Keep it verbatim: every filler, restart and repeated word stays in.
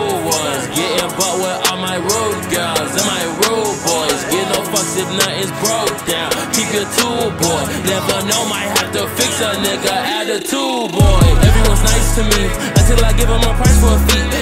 rude ones. Getting butt with all my rude girls and my rude boys. Get no fucks if nothing's broke down. Keep your tool, boy. Never know, might have to fix a nigga attitude, boy. Everyone's nice to me until I give them a price for a feat.